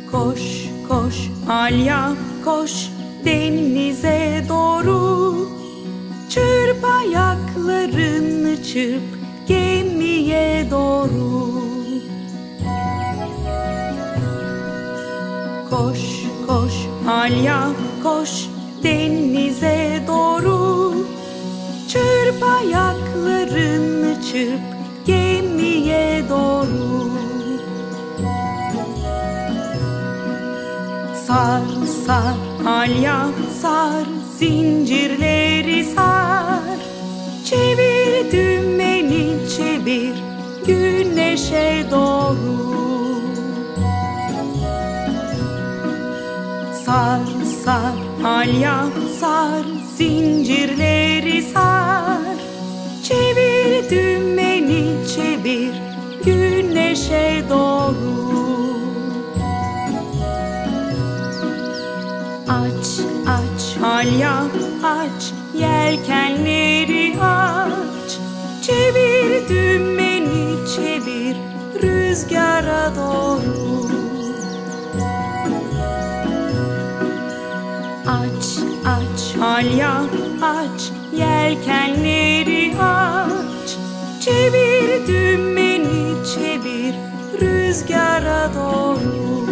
Koş koş Alya koş denize doğru. Çırp ayaklarını çırp gemiye doğru. Koş koş Alya koş denize doğru. Çırp ayaklarını çırp gemiye doğru. Sar sar Alya sar, zincirleri sar. Çevir dümeni çevir güneşe doğru. Sar sar Alya sar, zincirleri sar. Çevir dümeni çevir güneşe doğru. Aç aç Alya aç, yelkenleri aç. Çevir dümeni çevir rüzgara doğru. Aç aç Alya aç, yelkenleri aç. Çevir dümeni çevir rüzgara doğru.